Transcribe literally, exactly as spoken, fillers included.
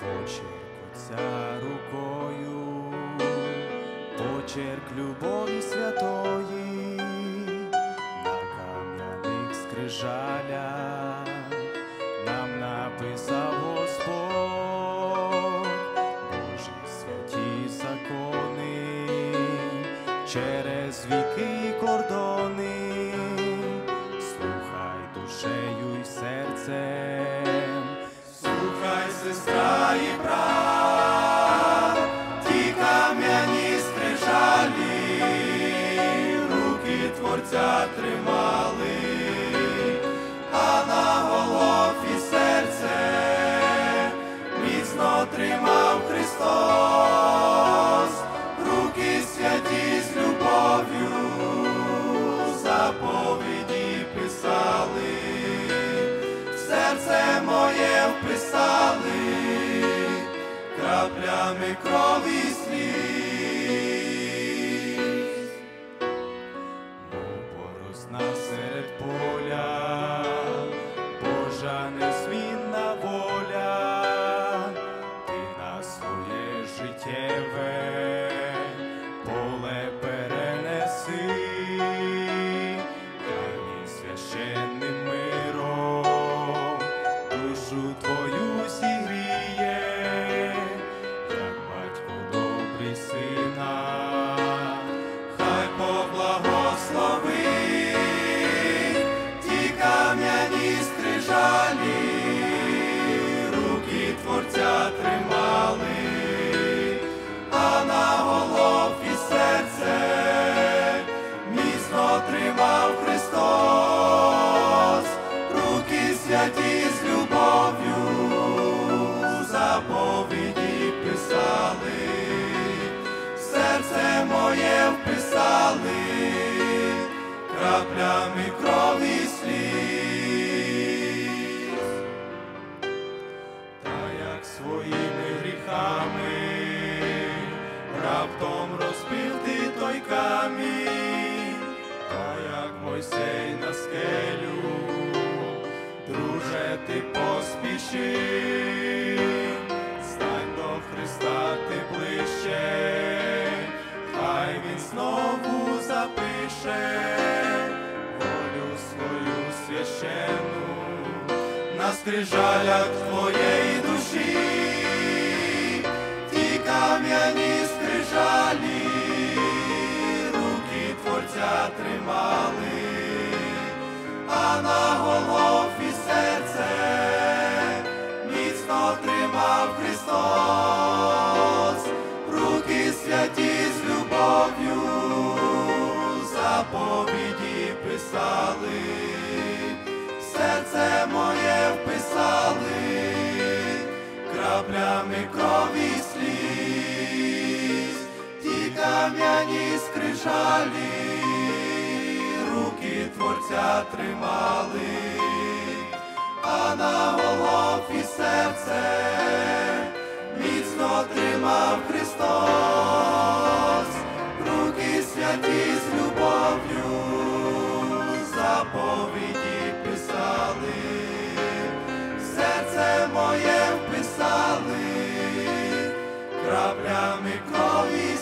почеркуться рукою, почерк любові святої на кам'яних скрижалях нам написав Господь Божі святі закони, через віки й кордони. Слухай душею й серцем, слухай, сестра і брат, ті кам'яні скрижалі руки Творця тримали, а на Голгофі серце міцно тримав Христос. Руки святі з любов'ю заповіді писали, в серце моє вписали краплями крові сліз. Мов поросна серед поля, Божа незмінна воля, ти на своє життєве поле перенеси, хай священним миром душу твою зігріє, як батько добрий сина, хай поблагословить ті кам'яні скрижалі руки Творця тримали, а на Голгофі серце міцно тримав Христос. Руки святі з любов'ю заповіді писали, в серце моє вписали краплями крові сліз. Та як своїми гріхами раптом розбив ти той камінь, та як Мойсей на скелю, друже, ти поспіши, стань до Христа ти ближче, хай Він знову запише волю свою священну на скрижалях твоєї душі. Ті кам'яні скрижалі руки Творця тримали, а на Голгофі серце міцно тримав Христос. Руки святі з любов'ю заповіді писали, серце моє вписали краплями крові сліз. Ті кам'яні скрижалі руки Творця тримали, а на Голгофі серце міцно тримав Христос. Руки святі з любов'ю заповіді писали, серце моє вписали краплями крові